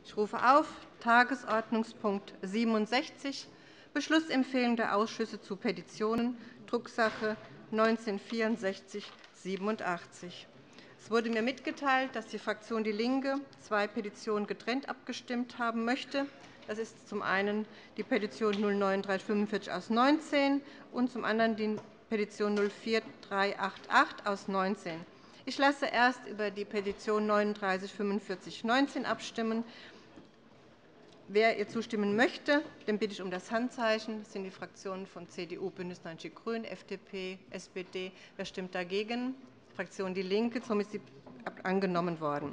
Ich rufe auf Tagesordnungspunkt 67, Beschlussempfehlung der Ausschüsse zu Petitionen, Drucksache 19-6487. Es wurde mir mitgeteilt, dass die Fraktion DIE LINKE 2 Petitionen getrennt abgestimmt haben möchte. Das ist zum einen die Petition 09345 aus 19 und zum anderen die Petition 04388 aus 19. Ich lasse erst über die Petition 3945/19 abstimmen. Wer ihr zustimmen möchte, den bitte ich um das Handzeichen. Das sind die Fraktionen von CDU, BÜNDNIS 90 die GRÜNEN, FDP, SPD. Wer stimmt dagegen? Fraktion DIE LINKE. Somit ist sie angenommen worden.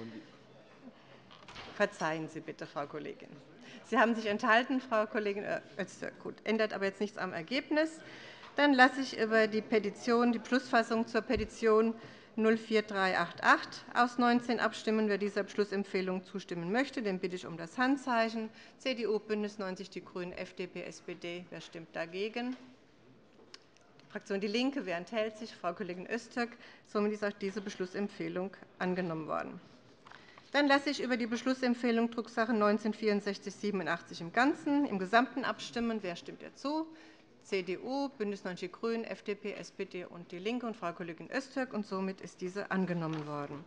Verzeihen Sie bitte, Frau Kollegin. Sie haben sich enthalten, Frau Kollegin Öztürk. Gut, ändert aber jetzt nichts am Ergebnis. Dann lasse ich über die Beschlussfassung zur Petition 04388 aus 19 abstimmen. Wer dieser Beschlussempfehlung zustimmen möchte, den bitte ich um das Handzeichen. CDU, BÜNDNIS 90 die GRÜNEN, FDP, SPD. Wer stimmt dagegen? Fraktion DIE LINKE. Wer enthält sich? Frau Kollegin Öztürk. Somit ist auch diese Beschlussempfehlung angenommen worden. Dann lasse ich über die Beschlussempfehlung Drucksache 19-6487 im Gesamten abstimmen. Wer stimmt ihr zu? CDU, BÜNDNIS 90 die GRÜNEN, FDP, SPD und DIE LINKE und Frau Kollegin Öztürk. Und somit ist diese angenommen worden.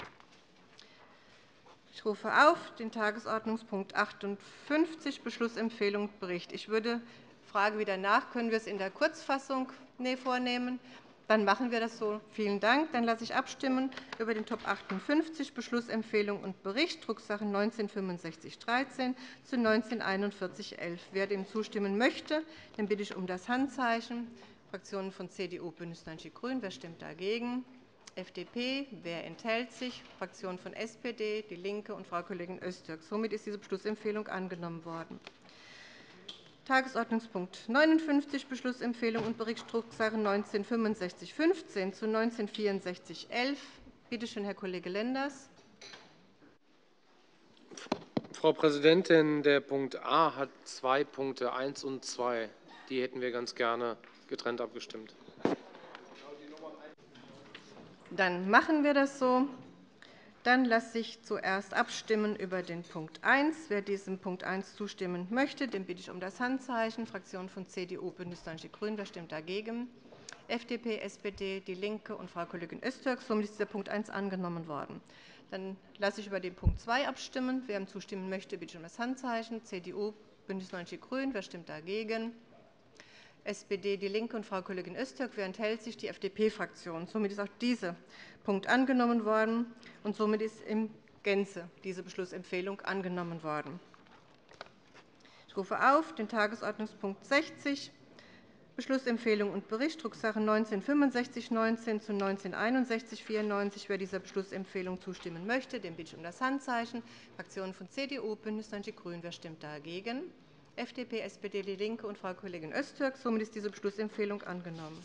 Ich rufe auf den Tagesordnungspunkt 58, Beschlussempfehlung Bericht. Ich frage wieder nach, können wir es in der Kurzfassung vornehmen? Dann machen wir das so. Vielen Dank. Dann lasse ich abstimmen über den Top 58, Beschlussempfehlung und Bericht, Drucksache 19-6513 zu 19-4111. Wer dem zustimmen möchte, den bitte ich um das Handzeichen. Fraktionen von CDU, BÜNDNIS 90 die GRÜNEN. Wer stimmt dagegen? FDP. Wer enthält sich? Fraktionen von SPD, DIE LINKE und Frau Kollegin Öztürk. Somit ist diese Beschlussempfehlung angenommen worden. Tagesordnungspunkt 59, Beschlussempfehlung und Bericht, Drucksache 19-6515 zu 19-6411. Bitte schön, Herr Kollege Lenders. Frau Präsidentin, der Punkt A hat 2 Punkte, 1 und 2. Die hätten wir ganz gerne getrennt abgestimmt. Dann machen wir das so. Dann lasse ich zuerst abstimmen über den Punkt 1. Wer diesem Punkt 1 zustimmen möchte, den bitte ich um das Handzeichen. Fraktionen von CDU, BÜNDNIS 90 die GRÜNEN. Wer stimmt dagegen? FDP, SPD, DIE LINKE und Frau Kollegin Öztürk. Somit ist dieser Punkt 1 angenommen worden. Dann lasse ich über den Punkt 2 abstimmen. Wer ihm zustimmen möchte, bitte ich um das Handzeichen. CDU, BÜNDNIS 90 die GRÜNEN. Wer stimmt dagegen? SPD, DIE LINKE und Frau Kollegin Öztürk. Wer enthält sich? Die FDP-Fraktion. Somit ist auch dieser Punkt angenommen worden, und somit ist in Gänze diese Beschlussempfehlung angenommen worden. Ich rufe auf den Tagesordnungspunkt 60, Beschlussempfehlung und Bericht, Drucksache 19-6519 zu 19-6194. Wer dieser Beschlussempfehlung zustimmen möchte, den bitte ich um das Handzeichen. Fraktionen von CDU, BÜNDNIS 90 die GRÜNEN. Wer stimmt dagegen? FDP, SPD, DIE LINKE und Frau Kollegin Öztürk. Somit ist diese Beschlussempfehlung angenommen.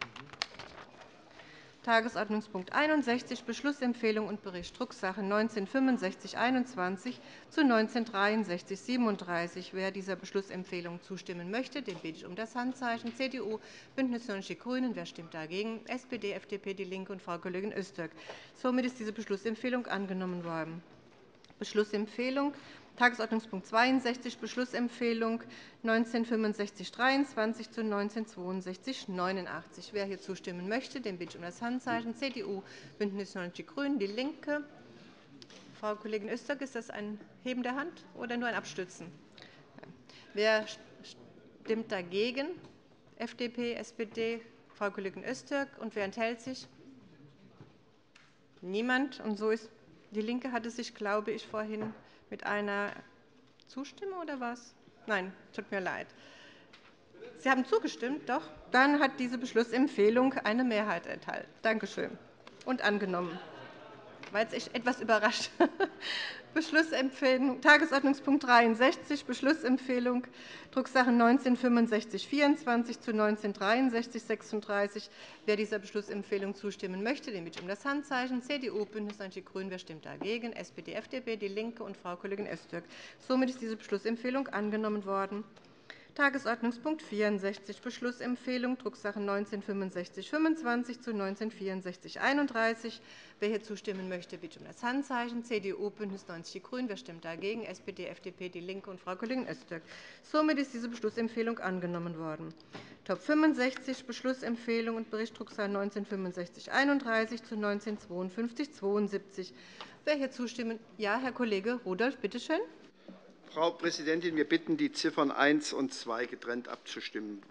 Tagesordnungspunkt 61, Beschlussempfehlung und Bericht, Drucksache 19-6521 zu 19-6337. Wer dieser Beschlussempfehlung zustimmen möchte, den bitte ich um das Handzeichen. CDU, BÜNDNIS 90 die GRÜNEN. Wer stimmt dagegen? SPD, FDP, DIE LINKE und Frau Kollegin Öztürk. Somit ist diese Beschlussempfehlung angenommen worden. Beschlussempfehlung. Tagesordnungspunkt 62, Beschlussempfehlung 19-6523 zu 19-6289. Wer hier zustimmen möchte, den bitte ich um das Handzeichen. CDU, BÜNDNIS 90 die GRÜNEN, DIE LINKE. Frau Kollegin Öztürk, ist das ein Heben der Hand oder nur ein Abstützen? Wer stimmt dagegen? FDP, SPD, Frau Kollegin Öztürk. Und wer enthält sich? Niemand. Und so ist DIE LINKE hatte sich, glaube ich, vorhin mit einer Zustimmung oder was? Nein, tut mir leid. Sie haben zugestimmt, doch? Dann hat diese Beschlussempfehlung eine Mehrheit enthalten. Danke schön. Und angenommen. Ich war jetzt etwas überrascht. Beschlussempfehlung, Tagesordnungspunkt 63, Beschlussempfehlung, Drucksache 19-6524 zu 19-6336. Wer dieser Beschlussempfehlung zustimmen möchte, den bitte ich um das Handzeichen. CDU, BÜNDNIS 90 die GRÜNEN. Wer stimmt dagegen? SPD, FDP, DIE LINKE und Frau Kollegin Öztürk. Somit ist diese Beschlussempfehlung angenommen worden. Tagesordnungspunkt 64, Beschlussempfehlung, Drucksache 19-6525 zu 19-6431. Wer hier zustimmen möchte, bitte um das Handzeichen. CDU, BÜNDNIS 90 die GRÜNEN. Wer stimmt dagegen? SPD, FDP, DIE LINKE und Frau Kollegin Öztürk. Somit ist diese Beschlussempfehlung angenommen worden. Top 65, Beschlussempfehlung und Bericht Drucksache 19-6531 zu 19-5272. Wer hier zustimmen? Ja, Herr Kollege Rudolph, bitte schön. Frau Präsidentin, wir bitten, die Ziffern 1 und 2 getrennt abzustimmen.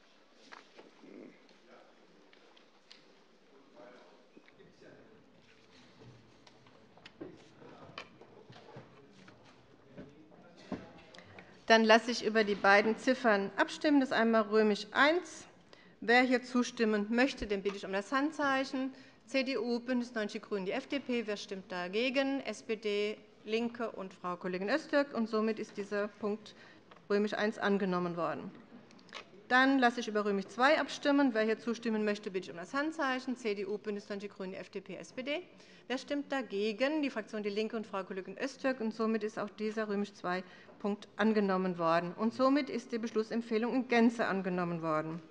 Dann lasse ich über die beiden Ziffern abstimmen. Das ist einmal römisch I. Wer hier zustimmen möchte, den bitte ich um das Handzeichen. CDU, BÜNDNIS 90 die GRÜNEN, die FDP. Wer stimmt dagegen? SPD, LINKE und Frau Kollegin Öztürk. Und somit ist dieser Punkt römisch I angenommen worden. Dann lasse ich über römisch II abstimmen. Wer hier zustimmen möchte, bitte ich um das Handzeichen. CDU, BÜNDNIS 90 die GRÜNEN, die FDP, SPD. Wer stimmt dagegen? Die Fraktion DIE LINKE und Frau Kollegin Öztürk. Und somit ist auch dieser römisch II Punkt angenommen worden. Und somit ist die Beschlussempfehlung in Gänze angenommen worden.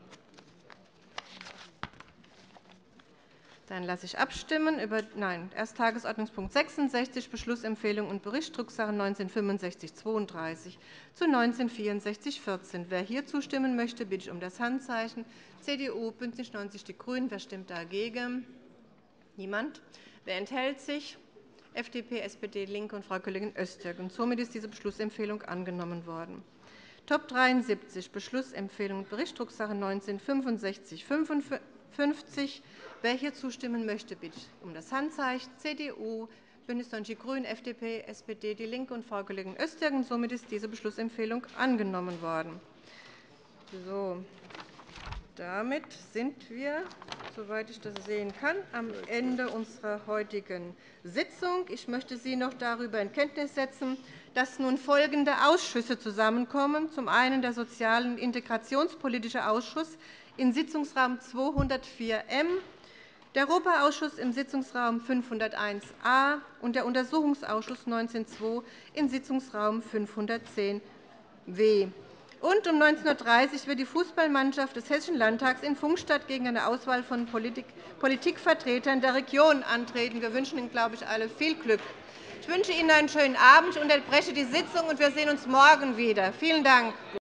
Dann lasse ich abstimmen über erst Tagesordnungspunkt 66, Beschlussempfehlung und Bericht, Drucksache 19-6532 zu 19-6414. Wer hier zustimmen möchte, bitte ich um das Handzeichen. CDU, BÜNDNIS 90 die GRÜNEN. Wer stimmt dagegen? Niemand. Wer enthält sich? FDP, SPD, LINKE und Frau Kollegin Öztürk. Und somit ist diese Beschlussempfehlung angenommen worden. Top 73, Beschlussempfehlung und Bericht, Drucksache 19-6555. Wer hier zustimmen möchte, bitte ich um das Handzeichen. CDU, BÜNDNIS 90 die GRÜNEN, FDP, SPD, DIE LINKE und Frau Kollegin Öztürk. Und somit ist diese Beschlussempfehlung angenommen worden. So. Damit sind wir, soweit ich das sehen kann, am Ende unserer heutigen Sitzung. Ich möchte Sie noch darüber in Kenntnis setzen, dass nun folgende Ausschüsse zusammenkommen. Zum einen der Sozial- und Integrationspolitische Ausschuss im Sitzungsraum 204M, der Europaausschuss im Sitzungsraum 501a und der Untersuchungsausschuss 19.2 im Sitzungsraum 510w. Und um 19:30 Uhr wird die Fußballmannschaft des Hessischen Landtags in Pfungstadt gegen eine Auswahl von Politikvertretern der Region antreten. Wir wünschen Ihnen, glaube ich, alle viel Glück. Ich wünsche Ihnen einen schönen Abend. Ich unterbreche die Sitzung, und wir sehen uns morgen wieder. Vielen Dank.